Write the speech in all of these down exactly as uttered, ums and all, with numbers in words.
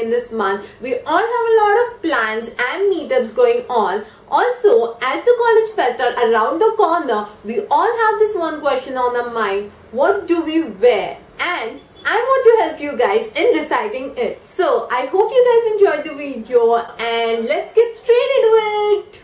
in this month. We all have a lot of plans and meetups going on. Also, as the college fest are around the corner, we all have this one question on our mind. What do we wear? And I want to help you guys in deciding it. So, I hope you guys enjoyed the video and let's get straight into it.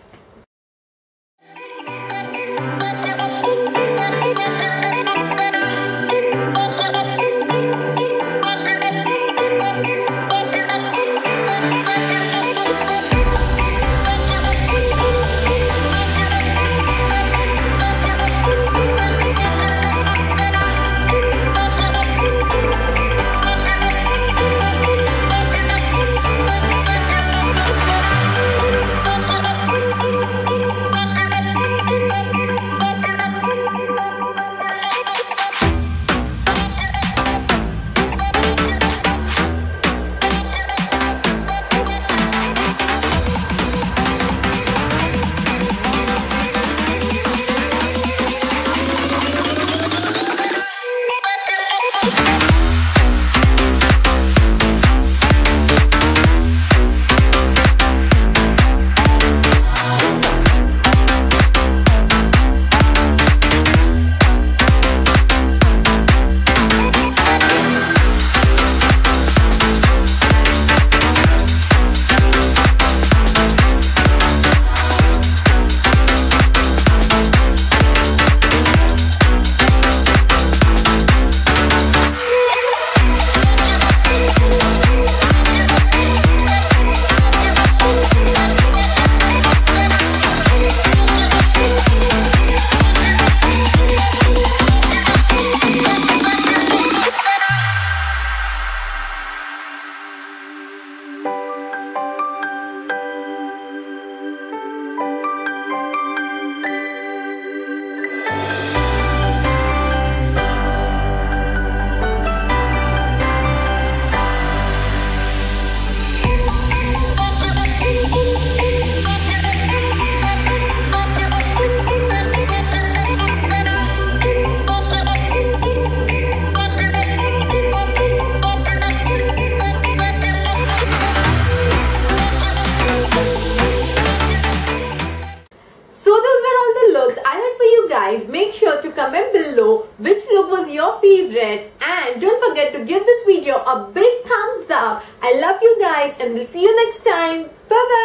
Make sure to comment below which look was your favorite, and don't forget to give this video a big thumbs up. I love you guys and we'll see you next time. Bye bye.